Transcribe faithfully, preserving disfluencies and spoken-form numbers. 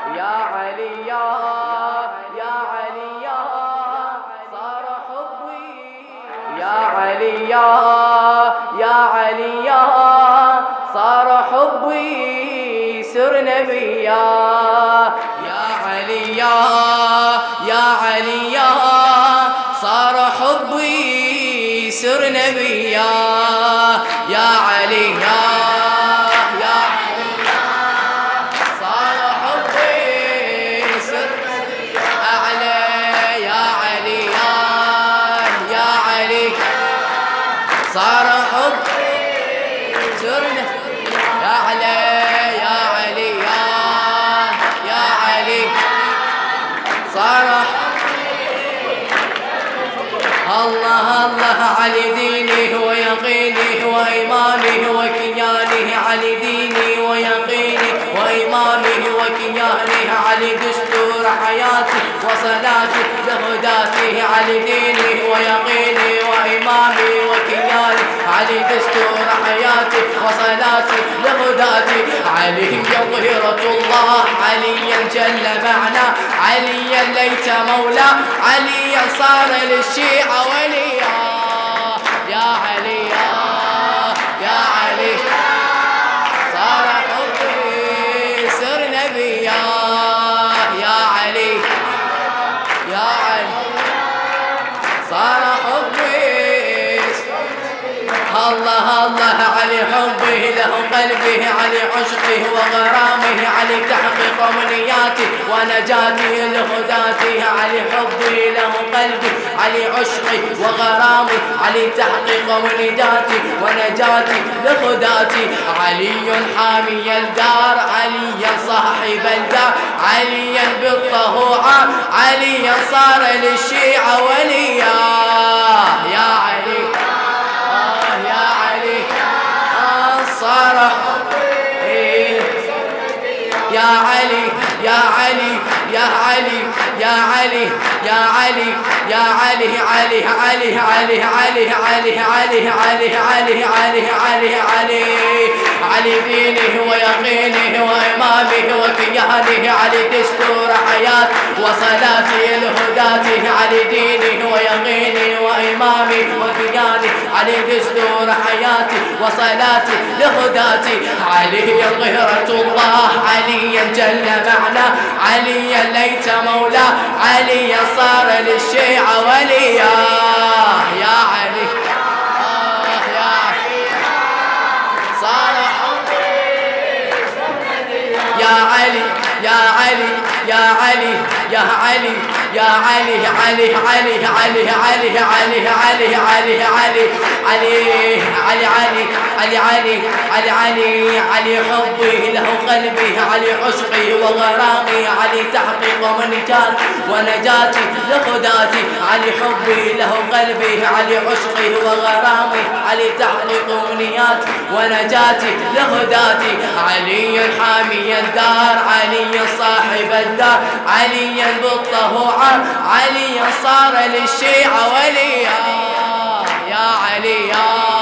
يا علي يا يا علي يا صار حبي يا علي يا يا علي يا صار حبي سر نبيا يا علي يا يا علي يا صار حبي سر نبيا يا علي يا يا صار حبي سر نبيا أعلى يا علي يا يا علي صار حبي سر نبيا أعلى يا علي يا يا علي صار الله الله علي ديني ويقيني وإيماني وكياني علي ديني ويقيني وإيماني وكياني علي دستور حياتي وصلاتي لهداتي علي ديني ويقيني وإيماني وكياني علي دستور حياتي وصلاتي لهداتي علي ظهيرة الله عليا جل معنا عليا ليت مولى عليا صار للشيعة وليا يا علي يا علي صار حبي سر نبيا يا علي يا علي صار حبي الله الله علي حبه له قلبه علي عشقه وغرامه علي تحقيق امنياتي ونجاتي لهداتي علي حبه له قلبي علي عشقي وغرامي علي تحقيق امنياتي ونجاتي لهداتي علي حامي الدار عليا صاحب الدار عليا بالطهوعة عليا صار للشيعة وليا يا علي صار يا علي يا علي يا علي يا علي يا علي يا علي علي علي علي علي علي علي علي علي علي علي علي علي دينه ويقينه وإمامه وكيانه علي دستور حياة وصلاتي لهداته علي دينه ويقينه وإمامه وكيانه علي دستور حياتي وصلاتي لهداتي علي ظهيرة الله عليا جل معنا عليا ليت مولى عليا صار للشيعة وليا يا علي يا صار يا علي يا علي يا علي يا علي يا علي علي علي علي علي علي علي علي علي علي علي علي علي علي علي علي علي حبي له قلبي علي عشقي وغرامي علي تحقيق منجات ونجاتي لهداتي علي حبي له قلبي علي عشقي وغرامي علي تحقيق منيات ونجاتي لهداتي علي حامي الدار علي صاحب الدار عليا بالطهوعة عليا صار للشيعة وليا يا علي يا